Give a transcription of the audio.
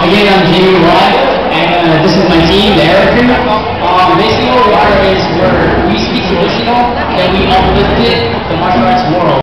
Again, I'm Jamie Roy, and this is my team, the Eric crew. Basically what we are is we speak traditional and we uplifted the martial arts world.